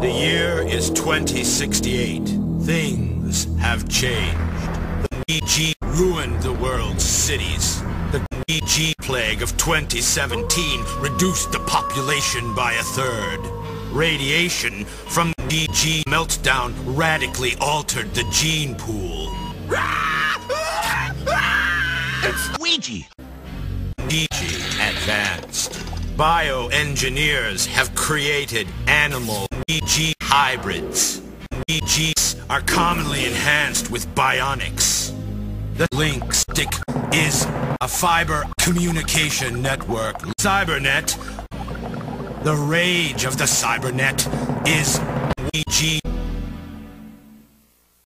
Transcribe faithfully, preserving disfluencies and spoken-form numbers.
The year is twenty sixty-eight. Things have changed. The Weegee ruined the world's cities. The Weegee plague of twenty seventeen reduced the population by a third. Radiation from the Weegee meltdown radically altered the gene pool. It's Weegee! Weegee advanced. Bioengineers have created animal Weegee hybrids. Weegees are commonly enhanced with bionics. The link stick is a fiber communication network. Cybernet. The rage of the Cybernet is Weegee